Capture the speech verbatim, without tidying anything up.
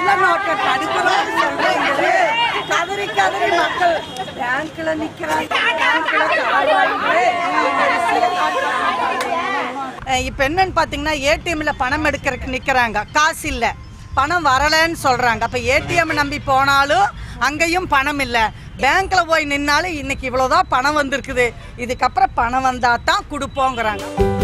கள்ள நோட்டை தடுக்கிறோம் சொல்றீங்களே, கதறி கதறி மக்கள் பேங்க்ல நிக்கிறாங்க. இப்ப என்னன்னு பாத்தீங்கன்னா ஏடிஎம்ல பணம் எடுக்கிறதுக்கு நிக்கிறாங்க, காசு இல்ல, பணம் வரலன்னு சொல்றாங்க. அப்ப ஏடிஎம் நம்பி போனாலும் அங்கேயும் பணம் இல்ல, பேங்க்ல போய் நின்னாலும் இன்னைக்கு இவ்வளவுதான் பணம் வந்திருக்குது, இதுக்கப்புறம் பணம் வந்தா தான் கொடுப்போங்கிறாங்க.